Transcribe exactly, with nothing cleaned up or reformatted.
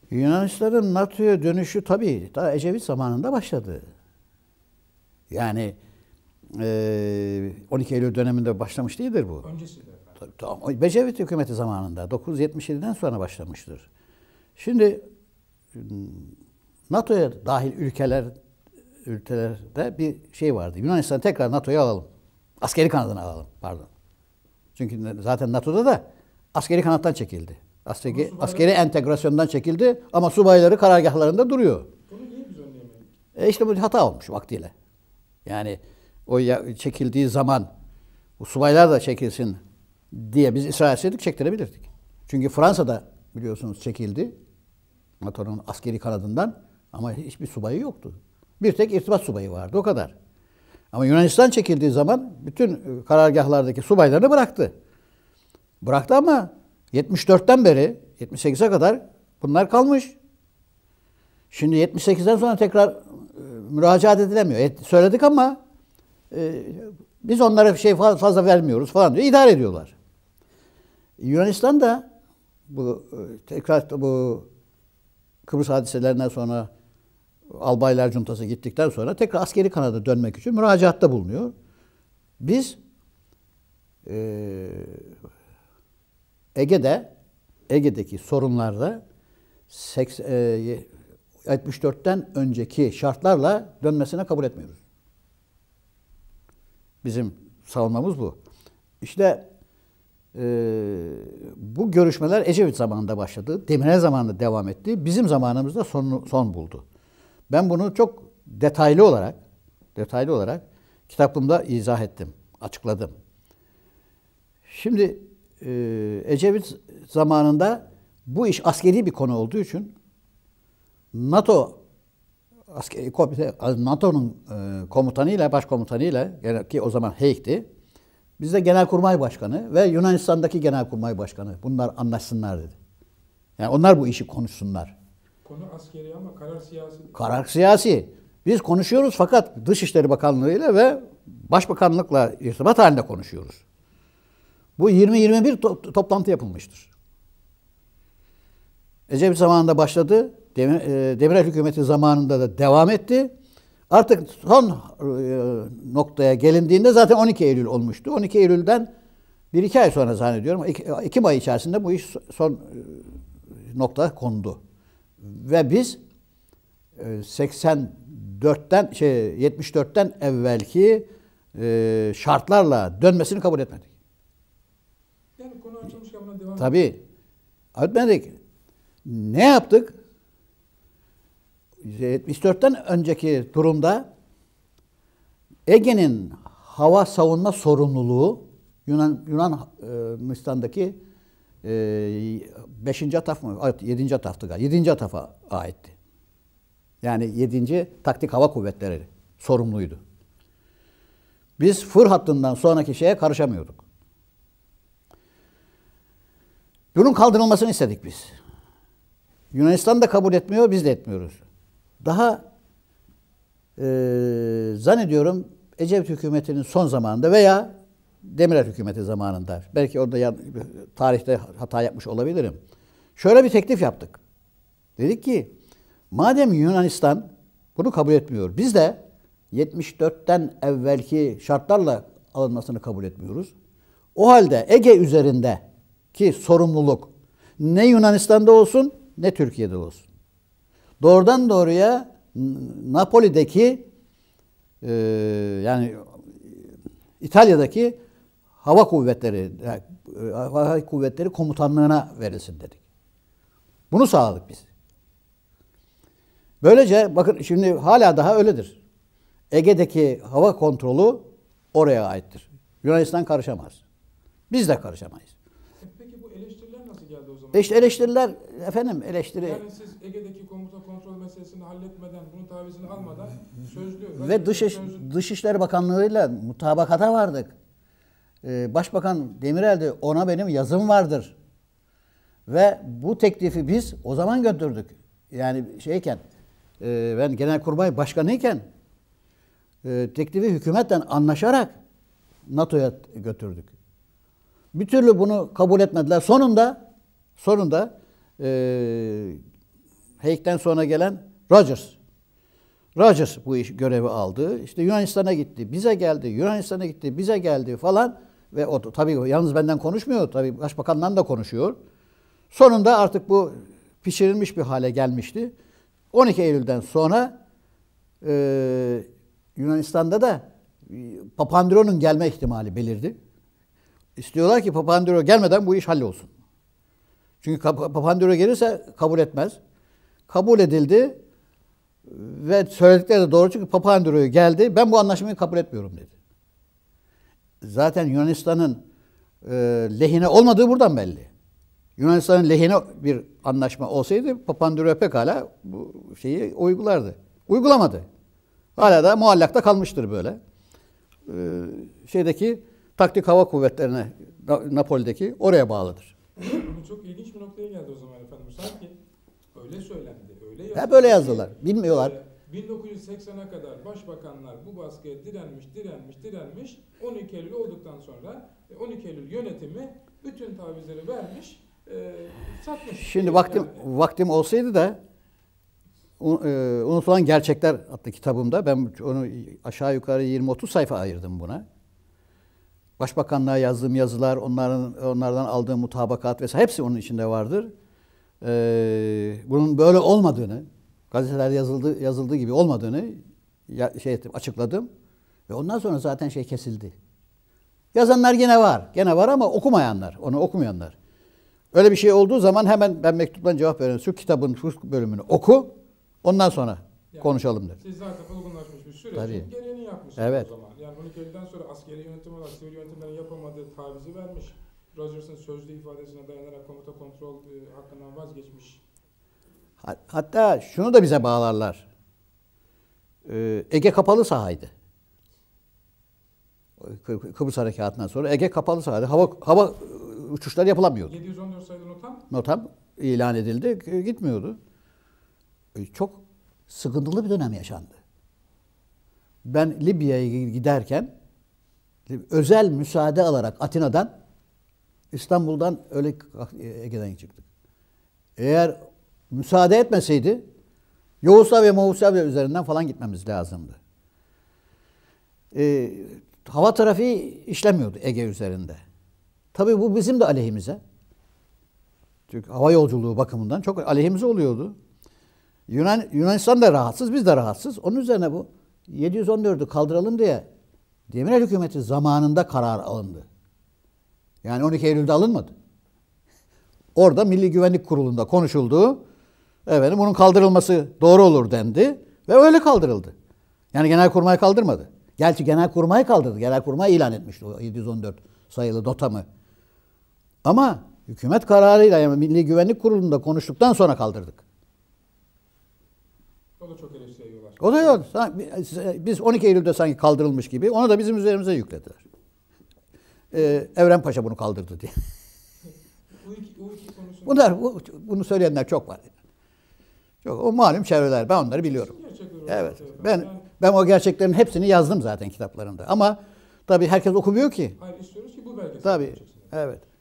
Yunanistan'ın NATO'ya dönüşü tabii daha Ecevit zamanında başladı. Yani e, on iki Eylül döneminde başlamış değildir bu. Öncesi de efendim. Tamam. Ecevit hükümeti zamanında dokuz yüz yetmiş yediden sonra başlamıştır. Şimdi NATO'ya dahil ülkeler ülkelerde bir şey vardı. Yunanistan tekrar NATO'ya alalım. Askeri kanadına alalım. Pardon. Çünkü zaten NATO'da da askeri kanattan çekildi. Askeri, subayları, askeri entegrasyondan çekildi ama subayları karargahlarında duruyor. Bunu niye biz önleyemedik? E işte bu hata olmuş vaktiyle. Yani o ya, çekildiği zaman bu subaylar da çekilsin diye biz ısrar etseydik çektirebilirdik. Çünkü Fransa'da biliyorsunuz çekildi NATO'nun askeri kanadından ama hiçbir subayı yoktu. Bir tek irtibat subayı vardı o kadar. Ama Yunanistan çekildiği zaman bütün karargahlardaki subaylarını bıraktı. Bıraktı ama yetmiş dörtten beri yetmiş sekize kadar bunlar kalmış. Şimdi yetmiş sekizden sonra tekrar e, müracaat edilemiyor. E, söyledik ama e, biz onlara bir şey fazla vermiyoruz falan diyor. İdare ediyorlar. Yunanistan da bu e, tekrar bu Kıbrıs hadiselerinden sonra Albaylar Cuntası gittikten sonra tekrar askeri kanada dönmek için müracaatta bulunuyor. Biz e, Ege'de Ege'deki sorunlarda yetmiş dörtten önceki şartlarla dönmesine kabul etmiyoruz. Bizim savunmamız bu. İşte e, bu görüşmeler Ecevit zamanında başladı. Demirel zamanında devam etti. Bizim zamanımızda son, son buldu. Ben bunu çok detaylı olarak detaylı olarak kitabımda izah ettim, açıkladım. Şimdi e, Ecevit zamanında bu iş askeri bir konu olduğu için NATO askeri komite NATO'nun e, komutanıyla, başkomutanıyla ki o zaman Haig'ti. Bizde Genelkurmay Başkanı ve Yunanistan'daki Genelkurmay Başkanı bunlar anlaşsınlar dedi. Yani onlar bu işi konuşsunlar. Konu askeri ama karar siyasi. Karar siyasi. Biz konuşuyoruz fakat Dışişleri Bakanlığı ile ve Başbakanlıkla irtibat halinde konuşuyoruz. Bu yirmi yirmi bir to- toplantı yapılmıştır. Ecevit zamanında başladı. Demir, e, Demirel hükümeti zamanında da devam etti. Artık son e, noktaya gelindiğinde zaten on iki Eylül olmuştu. on iki Eylül'den bir iki ay sonra zannediyorum. Ekim ayı içerisinde bu iş son e, nokta kondu. Ve biz e, seksen dörtten şey yetmiş dörtten evvelki e, şartlarla dönmesini kabul etmedik. Yani konu açılmışken buna devam Tabii. Etmedik. Ne yaptık? yetmiş dörtten önceki durumda Ege'nin hava savunma sorumluluğu Yunan Yunanistan'daki e, beşinci ataf mı? Evet, yedinci ataftı galiba. yedinci atafa aitti. Yani yedinci taktik hava kuvvetleri sorumluydu. Biz Fır hattından sonraki şeye karışamıyorduk. Bunun kaldırılmasını istedik biz. Yunanistan da kabul etmiyor, biz de etmiyoruz. Daha e, zannediyorum Ecevit hükümetinin son zamanında veya Demirel hükümeti zamanında, belki orada ya, tarihte hata yapmış olabilirim. Şöyle bir teklif yaptık. Dedik ki, madem Yunanistan bunu kabul etmiyor, biz de yetmiş dörtten evvelki şartlarla alınmasını kabul etmiyoruz. O halde Ege üzerindeki sorumluluk ne Yunanistan'da olsun ne Türkiye'de olsun. Doğrudan doğruya Napoli'deki e, yani İtalya'daki hava kuvvetleri hava kuvvetleri komutanlığına verilsin dedik. Bunu sağladık biz. Böylece bakın şimdi hala daha öyledir. Ege'deki hava kontrolü oraya aittir. Yunanistan karışamaz. Biz de karışamayız. E peki bu eleştiriler nasıl geldi o zaman? İşte eleştiriler efendim eleştiri. Yani siz Ege'deki komuta kontrol meselesini halletmeden, bunun tavizini almadan sözlü Ve Dış, sözlü... Dışişleri Bakanlığı'yla mutabakata vardık. Ee, Başbakan Demirel de ona benim yazım vardır. Ve bu teklifi biz o zaman götürdük. Yani şeyken e, ben Genelkurmay Başkanıyken e, teklifi hükümetle anlaşarak NATO'ya götürdük. Bir türlü bunu kabul etmediler. Sonunda sonunda e, Haig'den sonra gelen Rogers. Rogers bu iş görevi aldı. İşte Yunanistan'a gitti, bize geldi. Yunanistan'a gitti, bize geldi falan. Ve o tabii yalnız benden konuşmuyor. Tabii başbakanla da konuşuyor. Sonunda artık bu pişirilmiş bir hale gelmişti. on iki Eylül'den sonra e, Yunanistan'da da Papandreou'nun gelme ihtimali belirdi. İstiyorlar ki Papandreou gelmeden bu iş hallolsun. Çünkü Papandreou gelirse kabul etmez. Kabul edildi ve söyledikleri de doğru çünkü Papandreou geldi. Ben bu anlaşmayı kabul etmiyorum dedi. Zaten Yunanistan'ın e, lehine olmadığı buradan belli. Yunanistan'ın lehine bir anlaşma olsaydı Papandreou pekala bu şeyi uygulardı. Uygulamadı. Hala da muallakta kalmıştır böyle. Ee, şeydeki taktik hava kuvvetlerine Napoli'deki oraya bağlıdır. Bu çok ilginç bir noktaya geldi o zaman efendim. Sanki öyle söylendi, öyle yazıldı. Hep öyle yazdılar. Bilmiyorlar. bin dokuz yüz seksene kadar başbakanlar bu baskıya direnmiş, direnmiş, direnmiş. on iki Eylül olduktan sonra on iki Eylül yönetimi bütün tavizleri vermiş, e, satmış. Şimdi vaktim yani. vaktim olsaydı da Unutulan Gerçekler adlı kitabımda ben onu aşağı yukarı yirmi otuz sayfa ayırdım buna. Başbakanlığa yazdığım yazılar, onların onlardan aldığım mutabakat vesaire hepsi onun içinde vardır. Ee, bunun böyle olmadığını, gazetelerde yazıldığı yazıldığı gibi olmadığını ya, şey ettim, açıkladım ve ondan sonra zaten şey kesildi. Yazanlar gene var, gene var ama okumayanlar, onu okumayanlar. Öyle bir şey olduğu zaman hemen ben mektuptan cevap veriyorum. Şu kitabın şu bölümünü oku, ondan sonra yani, konuşalım der. Siz zaten olgunlaşmış bir sürecin Tabii. gereğini yapmışsınız Evet. o zaman. Yani on iki Eylül'den sonra askeri yönetim olarak sivil yönetimlerin yapamadığı tavizi vermiş. Rogers'ın sözlü ifadesine dayanarak komuta kontrol e, hakkından vazgeçmiş. Hatta şunu da bize bağlarlar. Ee, Ege kapalı sahaydı. Kıbrıs Harekatı'ndan sonra Ege kapalı sahaydı. Hava hava uçuşları yapılamıyordu. yedi yüz on dört sayılı notam? Notam ilan edildi. Gitmiyordu. Çok sıkıntılı bir dönem yaşandı. Ben Libya'ya giderken özel müsaade alarak Atina'dan İstanbul'dan öyle Ege'den çıktık. Eğer müsaade etmeseydi Yugoslavya, Yugoslavya üzerinden falan gitmemiz lazımdı. Ee, hava trafiği işlemiyordu Ege üzerinde. Tabii bu bizim de aleyhimize. Çünkü hava yolculuğu bakımından çok aleyhimize oluyordu. Yunan, Yunanistan da rahatsız, biz de rahatsız. Onun üzerine bu yedi yüz on dördü kaldıralım diye Demirel hükümeti zamanında karar alındı. Yani on iki Eylül'de alınmadı. Orada Milli Güvenlik Kurulu'nda konuşuldu. Efendim bunun kaldırılması doğru olur dendi ve öyle kaldırıldı. Yani Genelkurmay kaldırmadı. Gerçi Genelkurmay kaldırdı. Genelkurmay ilan etmişti o yedi yüz on dört sayılı dotamı. Ama hükümet kararıyla yani Milli Güvenlik Kurulu'nda konuştuktan sonra kaldırdık. O da çok eleştiriye yol açtı. O da yok. Biz on iki Eylül'de sanki kaldırılmış gibi onu da bizim üzerimize yüklediler. Ee, Evren Paşa bunu kaldırdı diye. U iki, U iki konusunda... Bunlar, bu, bunu söyleyenler çok var. Çok, o malum çevreler. Ben onları biliyorum. Evet. Ben yani, ben o gerçeklerin hepsini yazdım zaten kitaplarımda. Ama tabii herkes okumuyor ki. hayır istiyoruz ki bu belgesel. Tabii. Evet.